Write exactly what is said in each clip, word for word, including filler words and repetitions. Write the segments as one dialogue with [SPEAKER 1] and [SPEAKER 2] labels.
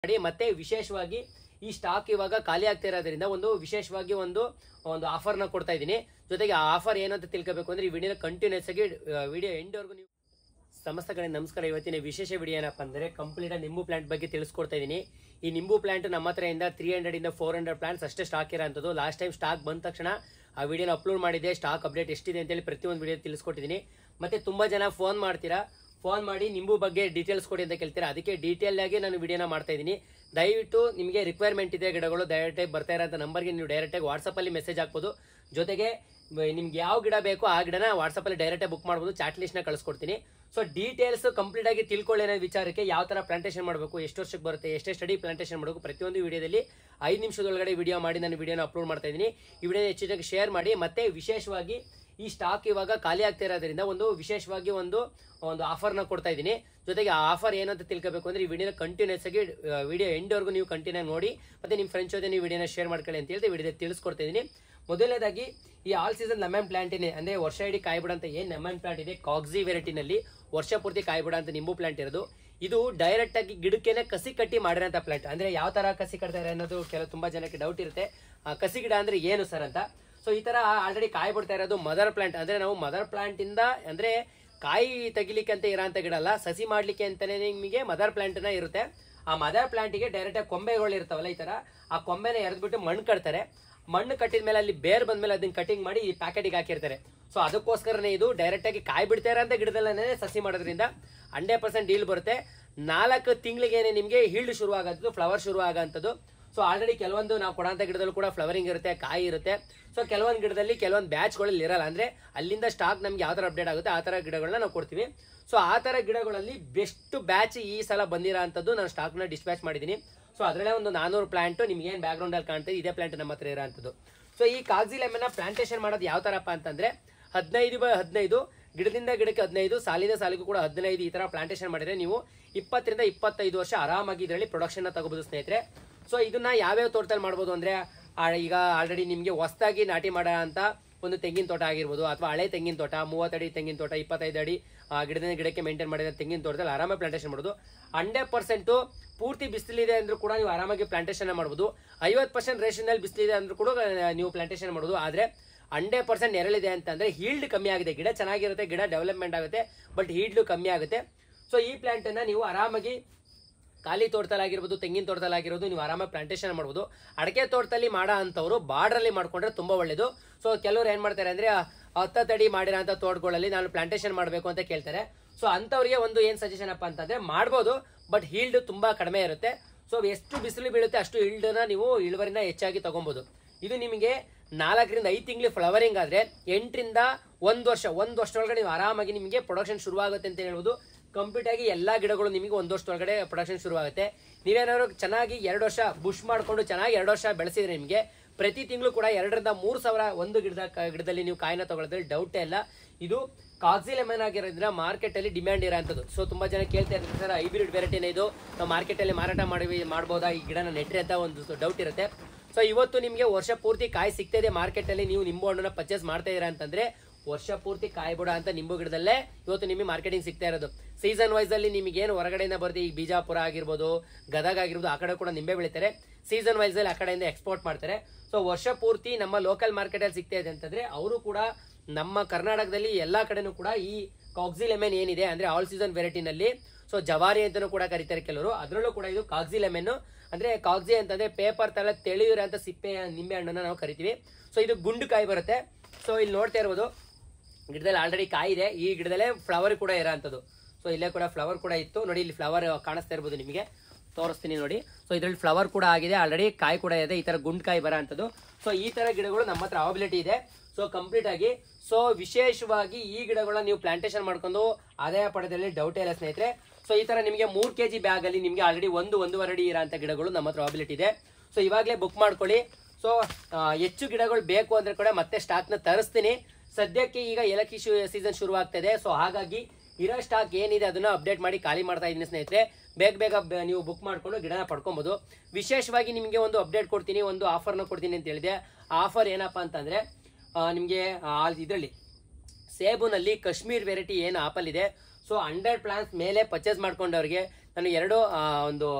[SPEAKER 1] ಮಾಡಿ ಮತ್ತೆ ವಿಶೇಷವಾಗಿ ಈ ಸ್ಟಾಕ್ ಇವಾಗ ಖಾಲಿ ಆಗ್ತಾ ಇರೋದ್ರಿಂದ ಒಂದು ವಿಶೇಷವಾಗಿ ಒಂದು ಒಂದು ಆಫರ್ನ ಕೊಡ್ತಾ ಇದ್ದೀನಿ. ಜೊತೆಗೆ ಆ ಆಫರ್ ಏನಂತ ತಿಳ್ಕೋಬೇಕು ಅಂದ್ರೆ ಈ ವಿಡಿಯೋನ ಕಂಟಿನ್ಯೂಸ್ ಆಗಿ ವಿಡಿಯೋ ಎಂಡ್ವರೆಗೂ ನೀವು ಸಮಸ್ತ ಕಡೆ ನಮಸ್ಕಾರ. ಇವತ್ತಿನ ವಿಶೇಷ ವಿಡಿಯೋ ಏನಪ್ಪ ಅಂದ್ರೆ ಕಂಪ್ಲೀಟ್ ನಿಂಬು ಪ್ಲಾಂಟ್ ಬಗ್ಗೆ ತಿಳಿಸ್ಕೊಡ್ತಾ ಇದ್ದೀನಿ. ಈ ನಿಂಬು ಪ್ಲಾಂಟ್ ನಮ್ಮ ಹತ್ರ ಇಂದ ತ್ರೀ ಹಂಡ್ರೆಡ್ ಇಂದ ಫೋರ್ ಹಂಡ್ರೆಡ್ ಪ್ಲಾಂಟ್ಸ್ ಅಷ್ಟೇ ಸ್ಟಾಕ್ ಇರೋಂಥದ್ದು. ಲಾಸ್ಟ್ ಟೈಮ್ ಸ್ಟಾಕ್ ಬಂದ ತಕ್ಷಣ ಆ ವಿಡಿಯೋನ ಅಪ್ಲೋಡ್ ಮಾಡಿದೆ, ಸ್ಟಾಕ್ ಅಪ್ಡೇಟ್ ಎಷ್ಟಿದೆ ಅಂತೇಳಿ ಪ್ರತಿಯೊಂದು ವಿಡಿಯೋ ತಿಳಿಸ್ಕೊಟ್ಟಿದ್ದೀನಿ. ಮತ್ತೆ ತುಂಬಾ ಜನ ಫೋನ್ ಮಾಡ್ತೀರಾ, ಫೋನ್ ಮಾಡಿ ನಿಂಬು ಬಗ್ಗೆ ಡೀಟೇಲ್ಸ್ ಕೊಡಿ ಅಂತ ಕೇಳ್ತೀರಾ. ಅದಕ್ಕೆ ಡೀಟೇಲ್ ಆಗಿ ನಾನು ವಿಡಿಯೋನ ಮಾಡ್ತಾ ಇದ್ದೀನಿ. ದಯವಿಟ್ಟು ನಿಮಗೆ ರಿಕ್ವೈರ್ಮೆಂಟ್ ಇದೆ ಗಿಡಗಳು ಡೈರೆಕ್ಟಾಗಿ ಬರ್ತಾ ಇರೋಂಥ ನಂಬರ್ಗೆ ನೀವು ಡೈರೆಕ್ಟಾಗಿ ವಾಟ್ಸಪ್ಪಲ್ಲಿ ಮೆಸೇಜ್ ಹಾಕ್ಬೋದು. ಜೊತೆಗೆ ನಿಮ್ಗೆ ಯಾವ ಗಿಡ ಬೇಕೋ ಆ ಗಿಡನ ವಾಟ್ಸಪ್ಪಲ್ಲಿ ಡೈರೆಕ್ಟಾಗಿ ಬುಕ್ ಮಾಡ್ಬೋದು, ಚಾಟ್ ಲಿಸ್ಟ್ನ ಕಳಿಸ್ಕೊಡ್ತೀನಿ. ಸೊ ಡೀಟೇಲ್ಸ್ ಕಂಪ್ಲೀಟ್ ಆಗಿ ತಿಳ್ಕೊಳ್ಳಿ ಅನ್ನೋ ವಿಚಾರಕ್ಕೆ ಯಾವ ಥರ ಪ್ಲಾಂಟೇಶನ್ ಮಾಡಬೇಕು, ಎಷ್ಟು ವರ್ಷಕ್ಕೆ ಬರುತ್ತೆ, ಎಷ್ಟೇ ಸ್ಟಡಿ ಪ್ಲಾಂಟೇಶನ್ ಮಾಡಬೇಕು, ಪ್ರತಿಯೊಂದು ವಿಡಿಯೋದಲ್ಲಿ ಐದು ನಿಮಿಷದೊಳಗಡೆ ವಿಡಿಯೋ ಮಾಡಿ ನಾನು ವಿಡಿಯೋನ ಅಪ್ಲೋಡ್ ಮಾಡ್ತಾ ಇದ್ದೀನಿ. ಈ ವಿಡಿಯೋನ ಹೆಚ್ಚಿಗೆ ಶೇರ್ ಮಾಡಿ. ಮತ್ತೆ ವಿಶೇಷವಾಗಿ ಈ ಸ್ಟಾಕ್ ಇವಾಗ ಖಾಲಿ ಆಗ್ತಾ ಇರೋದ್ರಿಂದ ಒಂದು ವಿಶೇಷವಾಗಿ ಒಂದು ಒಂದು ಆಫರ್ನ ಕೊಡ್ತಾ ಇದ್ದೀನಿ. ಜೊತೆಗೆ ಆ ಆಫರ್ ಏನಂತ ತಿಳ್ಕೋಬೇಕು ಅಂದ್ರೆ ಈ ವಿಡಿಯೋನ ಕಂಟಿನ್ಯೂಸ್ ಆಗಿ ವಿಡಿಯೋ ಎಂಡ್ವರೆಗೂ ನೀವು ಕಂಟಿನ್ಯೂ ನೋಡಿ ಮತ್ತೆ ನಿಮ್ಮ ಫ್ರೆಂಡ್ಸ್ ಜೊತೆ ನೀವು ವಿಡಿಯೋನ ಶೇರ್ ಮಾಡ್ಕೊಳ್ಳಿ ಅಂತ ಹೇಳ್ತಿ ವಿಡಿಯೋ ತಿಳಿಸ್ಕೊಡ್ತಾ ಇದ್ದೀನಿ. ಮೊದಲನೇದಾಗಿ ಈ ಆಲ್ ಸೀಸನ್ ಲೆಮನ್ ಪ್ಲಾಂಟ್ ಇದೆ ಅಂದ್ರೆ ವರ್ಷ ಇಡೀ ಕಾಯ್ಬಿಡಂತ ಏನ್ ಲೆಮನ್ ಪ್ಲಾಂಟ್ ಇದೆ, ಕಾಕ್ಸಿ ವೆರೈಟಿನಲ್ಲಿ ವರ್ಷ ಪೂರ್ತಿ ಕಾಯ್ಬಿಡ ಅಂತ ನಿಂಬು ಪ್ಲಾಂಟ್ ಇರೋದು. ಇದು ಡೈರೆಕ್ಟ್ ಆಗಿ ಗಿಡಕ್ಕೆನೆ ಕಸಿ ಕಟ್ಟಿ ಮಾಡಿರೋಂಥ ಪ್ಲಾಂಟ್. ಅಂದ್ರೆ ಯಾವ ತರ ಕಸಿ ಕಟ್ತಾರೆ ಅನ್ನೋದು ಕೆಲವು ತುಂಬಾ ಜನಕ್ಕೆ ಡೌಟ್ ಇರುತ್ತೆ. ಕಸಿ ಗಿಡ ಅಂದ್ರೆ ಏನು ಸರ್ ಅಂತ. ಸೊ ಈ ತರ ಆಲ್ರೆಡಿ ಕಾಯಿ ಬಿಡ್ತಾ ಇರೋದು ಮದರ್ ಪ್ಲಾಂಟ್. ಅಂದ್ರೆ ನಾವು ಮದರ್ ಪ್ಲಾಂಟ್ ಇಂದ ಅಂದ್ರೆ ಕಾಯಿ ತೆಗಿಲಿಕ್ಕೆ ಅಂತ ಇರೋಂಥ ಗಿಡ ಅಲ್ಲ, ಸಸಿ ಮಾಡ್ಲಿಕ್ಕೆ ಅಂತಾನೆ ನಿಮಗೆ ಮದರ್ ಪ್ಲಾಂಟ್ ನ ಇರುತ್ತೆ. ಆ ಮದರ್ ಪ್ಲಾಂಟಿಗೆ ಡೈರೆಕ್ಟ್ ಆಗಿ ಕೊಂಬೆಗಳು ಇರ್ತಾವಲ್ಲ ಈ ತರ, ಆ ಕೊಂಬೆನ ಎರೆದ್ಬಿಟ್ಟು ಮಣ್ಣು ಕಟ್ತಾರೆ. ಮಣ್ಣು ಕಟ್ಟಿದ ಮೇಲೆ ಅಲ್ಲಿ ಬೇರ್ ಬಂದ್ಮೇಲೆ ಅದನ್ನ ಕಟಿಂಗ್ ಮಾಡಿ ಈ ಪ್ಯಾಕೆಟಿಗೆ ಹಾಕಿರ್ತಾರೆ. ಸೊ ಅದಕ್ಕೋಸ್ಕರನೇ ಇದು ಡೈರೆಕ್ಟ್ ಆಗಿ ಕಾಯಿ ಬಿಡ್ತಾ ಇರೋಂಥ ಗಿಡದಲ್ಲೇ ಸಸಿ ಮಾಡೋದ್ರಿಂದ ಹಂಡ್ರೆಡ್ ಪರ್ಸೆಂಟ್ ಡೀಲ್ ಬರುತ್ತೆ. ನಾಲ್ಕು ತಿಂಗಳಿಗೇನೆ ನಿಮಗೆ ಹೀಲ್ಡ್ ಶುರು ಆಗೋದು, ಫ್ಲವರ್ ಶುರು ಆಗೋಂಥದ್ದು. ಸೊ ಆಲ್ರೆಡಿ ಕೆಲವೊಂದು ನಾವು ಕೊಡೋಂಥ ಗಿಡದಲ್ಲೂ ಕೂಡ ಫ್ಲವರಿಂಗ್ ಇರುತ್ತೆ, ಕಾಯಿ ಇರುತ್ತೆ. ಸೊ ಕೆಲವೊಂದು ಗಿಡದಲ್ಲಿ ಕೆಲವೊಂದು ಬ್ಯಾಚ್ಗಳಲ್ಲಿ ಇರಲ್ಲ. ಅಂದ್ರೆ ಅಲ್ಲಿಂದ ಸ್ಟಾಕ್ ನಮ್ಗೆ ಯಾವ ತರ ಅಪ್ಡೇಟ್ ಆಗುತ್ತೆ ಆ ತರ ಗಿಡಗಳನ್ನ ನಾವು ಕೊಡ್ತೀವಿ. ಸೊ ಆ ತರ ಗಿಡಗಳಲ್ಲಿ ಬೆಸ್ಟ್ ಬ್ಯಾಚ್ ಈ ಸಲ ಬಂದಿರೋ ಅಂಥದ್ದು ನಾನು ಸ್ಟಾಕ್ನ ಡಿಸ್ಪ್ಯಾಚ್ ಮಾಡಿದ್ದೀನಿ. ಸೊ ಅದರಲ್ಲೇ ಒಂದು ನಾನೂರು ಪ್ಲಾಂಟ್ ನಿಮ್ಗೆ ಏನು ಬ್ಯಾಕ್ ಗ್ರೌಂಡ್ ಅಲ್ಲಿ ಕಾಣ್ತದೆ ಇದೇ ಪ್ಲಾಂಟ್ ನಮ್ಮ ಹತ್ರ ಇರೋಂಥದ್ದು. ಸೊ ಈ ಕಾಗ್ಜಿ ಲೆಮನ್ನ ಪ್ಲಾಂಟೇಶನ್ ಮಾಡೋದು ಯಾವ ತರಪ್ಪ ಅಂತಂದ್ರೆ ಹದಿನೈದು ಬೈ ಹದಿನೈದು ಗಿಡದಿಂದ ಗಿಡಕ್ಕೆ ಹದಿನೈದು, ಸಾಲಿನ ಸಾಲಿಗೂ ಕೂಡ ಹದಿನೈದು, ಈ ತರ ಪ್ಲಾಂಟೇಶನ್ ಮಾಡಿದ್ರೆ ನೀವು ಇಪ್ಪತ್ತರಿಂದ ಇಪ್ಪತ್ತೈದು ವರ್ಷ ಆರಾಮಾಗಿ ಇದರಲ್ಲಿ ಪ್ರೊಡಕ್ಷನ್ ತಗೋಬಹುದು ಸ್ನೇಹಿತರೆ. ಸೊ ಇದನ್ನ ಯಾವ್ಯಾವ ತೋಟದಲ್ಲಿ ಮಾಡ್ಬೋದು ಅಂದ್ರೆ ಈಗ ಆಲ್ರೆಡಿ ನಿಮ್ಗೆ ಹೊಸದಾಗಿ ನಾಟಿ ಮಾಡೋ ಅಂತ ಒಂದು ತೆಂಗಿನ ತೋಟ ಆಗಿರ್ಬೋದು, ಅಥವಾ ಹಳೆ ತೆಂಗಿನ ತೋಟ, ಮೂವತ್ತಡಿ ತೆಂಗಿನ ತೋಟ, ಇಪ್ಪತ್ತೈದು ಅಡಿ ಗಿಡದಿಂದ ಗಿಡಕ್ಕೆ ಮೇಂಟೈನ್ ಮಾಡಿದ ತೆಂಗಿನ ತೋಟದಲ್ಲಿ ಆರಾಮಾಗಿ ಪ್ಲಾಂಟೇಶನ್ ಮಾಡೋದು. ಹಂಡ್ರೆಡ್ ಪರ್ಸೆಂಟ್ ಪೂರ್ತಿ ಬಿಸಿಲಿದೆ ಅಂದ್ರೂ ಕೂಡ ನೀವು ಆರಾಮಾಗಿ ಪ್ಲಾಂಟೇಶನ್ ಮಾಡ್ಬೋದು. ಐವತ್ತು ಪರ್ಸೆಂಟ್ ರೇಷನಲ್ಲಿ ಬಿಸಿಲಿದೆ ಅಂದ್ರೂ ಕೂಡ ನೀವು ಪ್ಲಾಂಟೇಶನ್ ಮಾಡೋದು. ಆದ್ರೆ ಹಂಡ್ರೆಡ್ ಪರ್ಸೆಂಟ್ ನೆರಳಿದೆ ಅಂತಂದ್ರೆ ಹೀಲ್ಡ್ ಕಮ್ಮಿ ಆಗಿದೆ. ಗಿಡ ಚೆನ್ನಾಗಿರುತ್ತೆ, ಗಿಡ ಡೆವಲಪ್ಮೆಂಟ್ ಆಗುತ್ತೆ, ಬಟ್ ಹೀಲ್ಡ್ ಕಮ್ಮಿ ಆಗುತ್ತೆ. ಸೊ ಈ ಪ್ಲಾಂಟ್ ಅನ್ನ ನೀವು ಆರಾಮಾಗಿ ಖಾಲಿ ತೋಟದಲ್ಲಿ ಆಗಿರ್ಬೋದು, ತೆಂಗಿನ ತೋಟದಲ್ಲಿ ಆಗಿರೋದು ನೀವು ಆರಾಮಾಗಿ ಪ್ಲಾಂಟೇಶನ್ ಮಾಡ್ಬೋದು. ಅಡಕೆ ತೋಟದಲ್ಲಿ ಮಾಡೋ ಅಂತವ್ರು ಬಾರ್ಡ್ರಲ್ಲಿ ಮಾಡ್ಕೊಂಡ್ರೆ ತುಂಬಾ ಒಳ್ಳೇದು. ಸೊ ಕೆಲವರು ಏನ್ ಮಾಡ್ತಾರೆ ಅಂದ್ರೆ ಹತ್ತಡಿ ಮಾಡಿರೋ ಅಂತ ತೋಟಗಳಲ್ಲಿ ನಾನು ಪ್ಲಾಂಟೇಶನ್ ಮಾಡಬೇಕು ಅಂತ ಕೇಳ್ತಾರೆ. ಸೊ ಅಂತವ್ರಿಗೆ ಒಂದು ಏನ್ ಸಜೆಷನ್ ಅಪ್ಪ ಅಂತಂದ್ರೆ ಮಾಡ್ಬೋದು, ಬಟ್ ಹೀಲ್ಡ್ ತುಂಬಾ ಕಡಿಮೆ ಇರುತ್ತೆ. ಸೊ ಎಷ್ಟು ಬಿಸಿಲು ಬೀಳುತ್ತೆ ಅಷ್ಟು ಹೀಲ್ಡ್ನ ನೀವು ಇಳುವರಿನ ಹೆಚ್ಚಾಗಿ ತಗೊಬಹುದು. ಇದು ನಿಮಗೆ ನಾಲ್ಕರಿಂದ ಐದು ತಿಂಗಳು ಫ್ಲವರಿಂಗ್ ಆದ್ರೆ ಎಂಟರಿಂದ ಒಂದ್ ವರ್ಷ ಒಂದ್ ವರ್ಷದೊಳಗಡೆ ನೀವು ಆರಾಮಾಗಿ ನಿಮಗೆ ಪ್ರೊಡಕ್ಷನ್ ಶುರುವಾಗುತ್ತೆ ಅಂತ ಹೇಳ್ಬೋದು. ಕಂಪ್ಲೀಟ್ ಆಗಿ ಎಲ್ಲಾ ಗಿಡಗಳು ನಿಮಗೆ ಒಂದ್ ವರ್ಷದೊಳಗಡೆ ಪ್ರೊಡಕ್ಷನ್ ಶುರುವಾಗುತ್ತೆ. ನೀವೇನಾದ್ರು ಚೆನ್ನಾಗಿ ಎರಡು ವರ್ಷ ಬುಷ್ ಮಾಡ್ಕೊಂಡು ಚೆನ್ನಾಗಿ ಎರಡು ವರ್ಷ ಬೆಳೆಸಿದ್ರೆ ನಿಮಗೆ ಪ್ರತಿ ತಿಂಗಳು ಕೂಡ ಎರಡರಿಂದ ಮೂರು ಸಾವಿರ ಒಂದು ಗಿಡದ ಗಿಡದಲ್ಲಿ ನೀವು ಕಾಯಿನ ತಗೊಳ್ಳೋದ್ರಲ್ಲಿ ಡೌಟೇ ಇಲ್ಲ. ಇದು ಕಾಕ್ಸಿ ಲೆಮನ್ ಆಗಿರೋದ್ರಿಂದ ಮಾರ್ಕೆಟ್ ಅಲ್ಲಿ ಡಿಮ್ಯಾಂಡ್ ಇರೋಂಥದ್ದು. ಸೊ ತುಂಬಾ ಜನ ಕೇಳ್ತಾ ಇರ್ತಾರೆ ಸರ್ ಹೈಬ್ರಿಡ್ ವೆರೈಟಿನ ಇದು ನಾವು ಮಾರ್ಕೆಟ್ ಅಲ್ಲಿ ಮಾರಾಟ ಮಾಡಿ ಮಾಡ್ಬೋದಾ ಈ ಗಿಡನ ನೆಟ್ರೆ ಅಂತ ಒಂದು ಡೌಟ್ ಇರುತ್ತೆ. ಸೊ ಇವತ್ತು ನಿಮಗೆ ವರ್ಷ ಪೂರ್ತಿ ಕಾಯಿ ಸಿಗ್ತಾ ಇದೆ ಮಾರ್ಕೆಟ್ ಅಲ್ಲಿ, ನೀವು ನಿಂಬು ಹಣ್ಣನ್ನ ಪರ್ಚೇಸ್ ಮಾಡ್ತಾ ಇದೀರಾ ಅಂತಂದ್ರೆ ವರ್ಷ ಪೂರ್ತಿ ಕಾಯಿ ಬಿಡೋ ಅಂತ ನಿಂಬು ಗಿಡದಲ್ಲೇ ಇವತ್ತು ನಿಮಗೆ ಮಾರ್ಕೆಟಿಂಗ್ ಸಿಗ್ತಾ ಇರೋದು. ಸೀಸನ್ ವೈಸ್ ಅಲ್ಲಿ ನಿಮಗೆ ಏನು ಹೊರಗಡೆಯಿಂದ ಬರುತ್ತೆ, ಈಗ ಬಿಜಾಪುರ ಆಗಿರ್ಬೋದು, ಗದಗ ಆಗಿರ್ಬೋದು, ಆ ಕಡೆ ಕೂಡ ನಿಂಬೆ ಬೆಳಿತಾರೆ. ಸೀಸನ್ ವೈಸ್ ಅಲ್ಲಿ ಆ ಕಡೆಯಿಂದ ಎಕ್ಸ್ಪೋರ್ಟ್ ಮಾಡ್ತಾರೆ. ಸೊ ವರ್ಷ ಪೂರ್ತಿ ನಮ್ಮ ಲೋಕಲ್ ಮಾರ್ಕೆಟ್ ಅಲ್ಲಿ ಸಿಗ್ತಾ ಇದೆ ಅಂತಂದ್ರೆ ಅವರು ಕೂಡ ನಮ್ಮ ಕರ್ನಾಟಕದಲ್ಲಿ ಎಲ್ಲಾ ಕಡೆನೂ ಕೂಡ ಈ ಕಾಕ್ಸಿ ಲೆಮನ್ ಏನಿದೆ ಅಂದ್ರೆ ಆಲ್ ಸೀಸನ್ ವೆರೈಟಿನಲ್ಲಿ, ಸೊ ಜವಾರಿ ಅಂತಾನೂ ಕೂಡ ಕರೀತಾರೆ ಕೆಲವರು, ಅದರಲ್ಲೂ ಕೂಡ ಇದು ಕಾಕ್ಸಿ ಲೆಮನ್. ಅಂದ್ರೆ ಕಾಕ್ಸಿ ಅಂತಂದ್ರೆ ಪೇಪರ್ ತರ ತೆಳಿಯುವ ಅಂತ ಸಿಪ್ಪೆ ನಿಂಬೆ ಹಣ್ಣನ್ನ ನಾವು ಕರಿತೀವಿ. ಸೊ ಇದು ಗುಂಡು ಕಾಯಿ ಬರುತ್ತೆ. ಸೊ ಇಲ್ಲಿ ನೋಡ್ತಾ ಇರ್ಬೋದು ಗಿಡದಲ್ಲಿ ಆಲ್ರೆಡಿ ಕಾಯಿ ಇದೆ, ಈ ಗಿಡದಲ್ಲೇ ಫ್ಲವರ್ ಕೂಡ ಇರೋ ಅಂಥದ್ದು. ಸೊ ಇಲ್ಲೇ ಕೂಡ ಫ್ಲವರ್ ಕೂಡ ಇತ್ತು ನೋಡಿ, ಇಲ್ಲಿ ಫ್ಲವರ್ ಕಾಣಿಸ್ತಾ ಇರ್ಬೋದು ನಿಮಗೆ, ತೋರಿಸ್ತೀನಿ ನೋಡಿ. ಸೊ ಇದ್ರಲ್ಲಿ ಫ್ಲವರ್ ಕೂಡ ಆಗಿದೆ, ಆಲ್ರೆಡಿ ಕಾಯಿ ಕೂಡ ಇದೆ, ಈ ತರ ಗುಂಡು ಕಾಯಿ ಬರೋ ಅಂಥದ್ದು. ಸೊ ಈ ತರ ಗಿಡಗಳು ನಮ್ಮ ಹತ್ರ ಅವೈಬಿಲಿಟಿ ಇದೆ. ಸೊ ಕಂಪ್ಲೀಟ್ ಆಗಿ ಸೊ ವಿಶೇಷವಾಗಿ ಈ ಗಿಡಗಳನ್ನ ನೀವು ಪ್ಲಾಂಟೇಶನ್ ಮಾಡ್ಕೊಂಡು ಆದಾಯ ಪಡೆದಲ್ಲಿ ಡೌಟೇ ಇಲ್ಲ ಸ್ನೇಹಿತರೆ. ಸೊ ಈ ತರ ನಿಮಗೆ ಮೂರ್ ಕೆಜಿ ಬ್ಯಾಗ್ ಅಲ್ಲಿ ನಿಮಗೆ ಆಲ್ರೆಡಿ ಒಂದು ಒಂದೂವರೆ ಅಡಿ ಇರೋ ಗಿಡಗಳು ನಮ್ಮ ಹತ್ರ ಅವೈಬಿಲಿಟಿ ಇದೆ. ಸೊ ಇವಾಗಲೇ ಬುಕ್ ಮಾಡ್ಕೊಳ್ಳಿ. ಸೊ ಹೆಚ್ಚು ಗಿಡಗಳು ಬೇಕು ಅಂದ್ರೆ ಕೂಡ ಮತ್ತೆ ಸ್ಟಾಕ್ ನ ತರಿಸ್ತೀನಿ. ಸದ್ಯಕ್ಕೆ ಈಗ ಏಲಕ್ಕಿ ಸೀಸನ್ ಶುರು ಆಗ್ತದೆ. ಸೊ ಹಾಗಾಗಿ ಇರೋ ಸ್ಟಾಕ್ ಏನಿದೆ ಅದನ್ನ ಅಪ್ಡೇಟ್ ಮಾಡಿ ಖಾಲಿ ಮಾಡ್ತಾ ಇದ್ದೀನಿ ಸ್ನೇಹಿತರೆ. ಬೇಗ ಬೇಗ ನೀವು ಬುಕ್ ಮಾಡ್ಕೊಂಡು ಗಿಡನ ಪಡ್ಕೊಬಹುದು. ವಿಶೇಷವಾಗಿ ನಿಮಗೆ ಒಂದು ಅಪ್ಡೇಟ್ ಕೊಡ್ತೀನಿ, ಒಂದು ಆಫರ್ನ ಕೊಡ್ತೀನಿ ಅಂತ ಹೇಳಿದೆ. ಆಫರ್ ಏನಪ್ಪಾ ಅಂತಂದ್ರೆ ನಿಮಗೆ ಇದರಲ್ಲಿ ಸೇಬುನಲ್ಲಿ ಕಾಶ್ಮೀರ್ ವೆರೈಟಿ ಏನು ಆಪಲ್ ಇದೆ, ಸೊ ಹಂಡ್ರೆಡ್ ಪ್ಲಾಂಟ್ಸ್ ಮೇಲೆ ಪರ್ಚೇಸ್ ಮಾಡ್ಕೊಂಡವ್ರಿಗೆ ನಾನು ಎರಡು ಒಂದು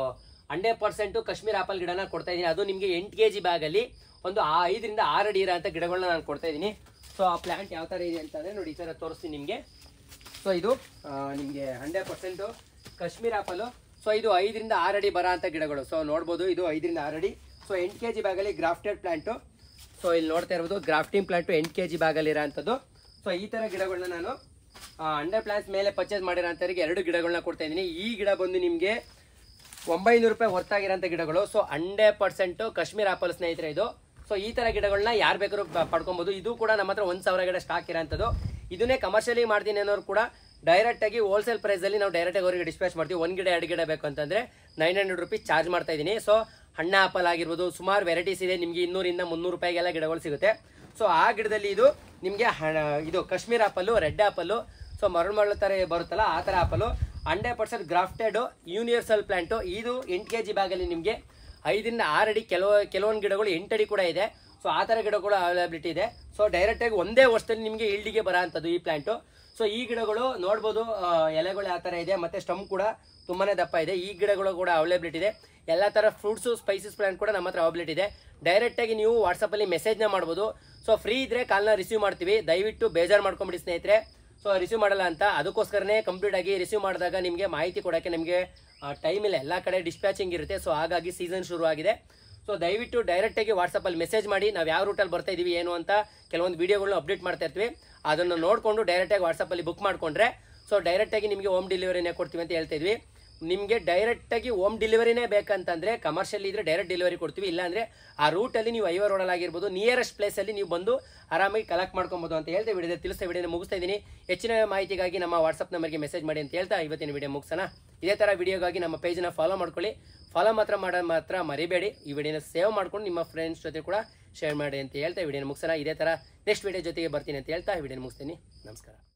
[SPEAKER 1] ಹಂಡ್ರೆಡ್ ಪರ್ಸೆಂಟ್ ಕಾಶ್ಮೀರ್ ಆಪಲ್ ಗಿಡನ ಕೊಡ್ತಾ ಇದ್ದೀನಿ. ಅದು ನಿಮಗೆ ಎಂಟು ಕೆ ಜಿ ಬ್ಯಾಗಲ್ಲಿ ಒಂದು ಆ ಐದರಿಂದ ಆರು ಅಡಿ ಇರೋ ಅಂಥ ಗಿಡಗಳನ್ನ ನಾನು ಕೊಡ್ತಾ ಇದ್ದೀನಿ. ಸೊ ಆ ಪ್ಲಾಂಟ್ ಯಾವ ಥರ ಇದೆ ಅಂತಂದರೆ ನೋಡಿ, ಈ ಥರ ತೋರಿಸ್ತೀನಿ ನಿಮಗೆ. ಸೊ ಇದು ನಿಮಗೆ hundred percent Kashmir apple. So ಇದು ಐದರಿಂದ ಆರು ಅಡಿ ಬರೋ ಅಂಥ ಗಿಡಗಳು. ಸೊ ನೋಡ್ಬೋದು, ಇದು ಐದರಿಂದ ಆರು ಅಡಿ. ಸೊ ಎಂಟು ಕೆ ಜಿ ಬ್ಯಾಗಲ್ಲಿ ಗ್ರಾಫ್ಟೆಡ್ ಪ್ಲಾಂಟು. ಸೊ ಇಲ್ಲಿ ನೋಡ್ತಾ ಇರ್ಬೋದು, ಗ್ರಾಫ್ಟಿಂಗ್ ಪ್ಲಾಂಟು ಎಂಟು ಕೆ ಜಿ ಬ್ಯಾಗಲ್ಲಿ ಇರೋ ಅಂಥದ್ದು. ಸೊ ಈ ಥರ ಗಿಡಗಳನ್ನ ನಾನು ಹಂಡ್ರೆಡ್ ಪ್ಲಾಂಟ್ಸ್ ಮೇಲೆ ಪರ್ಚೇಸ್ ಮಾಡಿರೋ ಅಂಥವ್ರಿಗೆ ಎರಡು ಗಿಡಗಳನ್ನ ಕೊಡ್ತಾ ಇದ್ದೀನಿ. ಈ ಗಿಡ ಬಂದು ನಿಮಗೆ ಒಂಬೈನೂರು ರೂಪಾಯಿ ಹೊರತಾಗಿರೋಂಥ ಗಿಡಗಳು. So hundred percent Kashmir apple ಸ್ನೇಹಿತರೆ ಇದು. ಸೊ ಈ ಥರ ಗಿಡಗಳನ್ನ ಯಾರು ಬೇಕಾದ್ರೂ ಪಡ್ಕೊಬೋದು. ಇದು ಕೂಡ ನಮ್ಮ ಹತ್ರ ಒಂದು ಸಾವಿರ ಗಿಡ ಸ್ಟಾಕ್ ಇರೋಂಥದ್ದು. ಇದನ್ನೇ ಕಮರ್ಷಿಯಲಿ ಮಾಡ್ತೀನಿ ಅನ್ನೋರು ಕೂಡ ಡೈರೆಕ್ಟಾಗಿ ಹೋಲ್ಸೇಲ್ ಪ್ರೈಸಲ್ಲಿ ನಾವು ಡೈರೆಕ್ಟಾಗಿ ಅವರಿಗೆ ಡಿಸ್ಪ್ಯಾಚ್ ಮಾಡ್ತೀವಿ. ಒಂದು ಗಿಡ ಎರಡು ಗಿಡ ಬೇಕು ಅಂತಂದರೆ ನೈನ್ ಹಂಡ್ರೆಡ್ ರುಪೀಸ್ ಚಾರ್ಜ್ ಮಾಡ್ತಾ ಇದ್ದೀನಿ. ಸೊ ಹಣ್ಣ ಆಪಲ್ ಆಗಿರ್ಬೋದು, ಸುಮಾರು ವೆರೈಟೀಸ್ ಇದೆ. ನಿಮಗೆ ಇನ್ನೂರಿಂದ ಮುನ್ನೂರು ರೂಪಾಯಿಗೆಲ್ಲ ಗಿಡಗಳು ಸಿಗುತ್ತೆ. ಸೊ ಆ ಗಿಡದಲ್ಲಿ ಇದು ನಿಮಗೆ ಇದು Kashmir apple, red apple, so ಮರಳು ಮರಳು ಥರ ಬರುತ್ತಲ್ಲ ಆ ಥರ apple, hundred percent grafted universal plant. ಇದು ಎಂಟು ಕೆ ಜಿ ಬ್ಯಾಗಲ್ಲಿ ನಿಮಗೆ ಐದರಿಂದ ಆರು ಅಡಿ, ಕೆಲವು ಕೆಲವೊಂದು ಗಿಡಗಳು ಎಂಟು ಅಡಿ ಕೂಡ ಇದೆ. ಸೊ ಆ ಥರ ಗಿಡಗಳು ಅವೈಲಬಿಲಿಟಿ ಇದೆ. ಸೊ ಡೈರೆಕ್ಟಾಗಿ ಒಂದೇ ವರ್ಷದಲ್ಲಿ ನಿಮಗೆ ಈಲ್ಡಿಗೆ ಬರೋ ಅಂಥದ್ದು ಈ ಪ್ಲಾಂಟು. ಸೊ ಈ ಗಿಡಗಳು ನೋಡ್ಬೋದು, ಎಲೆಗಳು ಯಾವ ಥರ ಇದೆ, ಮತ್ತು ಸ್ಟಮ್ ಕೂಡ ತುಂಬಾ ದಪ್ಪ ಇದೆ. ಈ ಗಿಡಗಳು ಕೂಡ ಅವೈಲಬಿಲಿಟಿ ಇದೆ. ಎಲ್ಲ ಥರ ಫ್ರೂಟ್ಸು, ಸ್ಪೈಸಸ್ ಪ್ಲಾಂಟ್ ಕೂಡ ನಮ್ಮ ಹತ್ರ ಅವೈಲಬಿಲಿಟಿ ಇದೆ. ಡೈರೆಕ್ಟಾಗಿ ನೀವು ವಾಟ್ಸಪ್ಪಲ್ಲಿ ಮೆಸೇಜ್ನ ಮಾಡ್ಬೋದು. ಸೊ ಫ್ರೀ ಇದ್ದರೆ ಕಾಲ್ನ ರಿಸೀವ್ ಮಾಡ್ತೀವಿ. ದಯವಿಟ್ಟು ಬೇಜಾರು ಮಾಡ್ಕೊಂಬಿಡಿ ಸ್ನೇಹಿತರೆ. ಸೊ ರಿಸೀವ್ ಮಾಡಲ್ಲ ಅಂತ, ಅದಕ್ಕೋಸ್ಕರನೇ ಕಂಪ್ಲೀಟ್ ಆಗಿ ರಿಸೀವ್ ಮಾಡಿದಾಗ ನಿಮಗೆ ಮಾಹಿತಿ ಕೊಡೋಕ್ಕೆ ನಮಗೆ ಟೈಮ್ ಇಲ್ಲ. ಎಲ್ಲ ಕಡೆ ಡಿಸ್ಪ್ಯಾಚಿಂಗ್ ಇರುತ್ತೆ. ಸೊ ಹಾಗಾಗಿ ಸೀಸನ್ ಶುರು ಆಗಿದೆ. ಸೊ ದಯವಿಟ್ಟು ಡೈರೆಕ್ಟಾಗಿ ವಾಟ್ಸಪ್ಪಲ್ಲಿ ಮೆಸೇಜ್ ಮಾಡಿ, ನಾವು ಯಾವ ರೂಟಲ್ಲಿ ಬರ್ತಾ ಇದೀವಿ ಏನು ಅಂತ ಕೆಲವೊಂದು ವೀಡಿಯೋಗಳನ್ನ ಅಪ್ಡೇಟ್ ಮಾಡ್ತಾ ಇರ್ತೀವಿ. ಅದನ್ನು ನೋಡಿಕೊಂಡು ಡೈರೆಕ್ಟಾಗಿ ವಾಟ್ಸಪ್ಪಲ್ಲಿ ಬುಕ್ ಮಾಡಿಕೊಂಡ್ರೆ ಸೊ ಡೈರೆಕ್ಟಾಗಿ ನಿಮಗೆ ಹೋಮ್ ಡೆಲಿವರಿನೇ ಕೊಡ್ತೀವಿ ಅಂತ ಹೇಳ್ತಾ ಇದ್ವಿ. ನಿಮಗೆ ಡೈರೆಕ್ಟಾಗಿ ಹೋಮ್ ಡೆಲಿವರಿನೇ ಬೇಕಂತಂದರೆ ಕಮರ್ಷಿಯಲ್ ಇದ್ದರೆ ಡೈರೆಕ್ಟ್ ಡೆಲಿವರಿ ಕೊಡ್ತೀವಿ. ಇಲ್ಲಾಂದರೆ ಆ ರೂಟಲ್ಲಿ ನೀವು ಐವರ್ ರೋಡಲ್ಲಿ ಆಗಿರ್ಬೋದು, ನಿಯರೆಸ್ಟ್ ಪ್ಲೇಸಲ್ಲಿ ನೀವು ಬಂದು ಆರಾಮಾಗಿ ಕಲೆಕ್ಟ್ ಮಾಡ್ಕೊಬೋದು ಅಂತ ಹೇಳ್ತಾ ವಿಡಿಯೋ ತಿಳಿಸ್ತಾ ವಿಡಿಯೋನ ಮುಗಿಸ್ತಾ ಇದ್ದೀನಿ. ಹೆಚ್ಚಿನ ಮಾಹಿತಿಗಾಗಿ ನಮ್ಮ ವಾಟ್ಸಪ್ ನಂಬರ್ಗೆ ಮೆಸೇಜ್ ಮಾಡಿ ಅಂತ ಹೇಳ್ತಾ ಇವತ್ತಿನ ವಿಡಿಯೋ ಮುಗಿಸೋಣ. ಇದೇ ಥರ ವಿಡಿಯೋಗಾಗಿ ನಮ್ಮ ಪೇಜನ್ನ ಫಾಲೋ ಮಾಡ್ಕೊಳ್ಳಿ. ಫಾಲೋ ಮಾತ್ರ ಮಾಡೋದು ಮಾತ್ರ ಮರಿಬೇಡಿ. ಈ ವಿಡಿಯೋನ ಸೇವ್ ಮಾಡ್ಕೊಂಡು ನಿಮ್ಮ ಫ್ರೆಂಡ್ಸ್ ಜೊತೆ ಕೂಡ ಶೇರ್ ಮಾಡಿ ಅಂತ ಹೇಳ್ತಾ ವಿಡಿಯೋನ ಮುಗಿಸೋಣ. ಇದೇ ಥರ ನೆಕ್ಸ್ಟ್ ವಿಡಿಯೋ ಜೊತೆಗೆ ಬರ್ತೀನಿ ಅಂತ ಹೇಳ್ತಾ ವಿಡಿಯೋನ ಮುಗಿಸ್ತೀನಿ. ನಮಸ್ಕಾರ.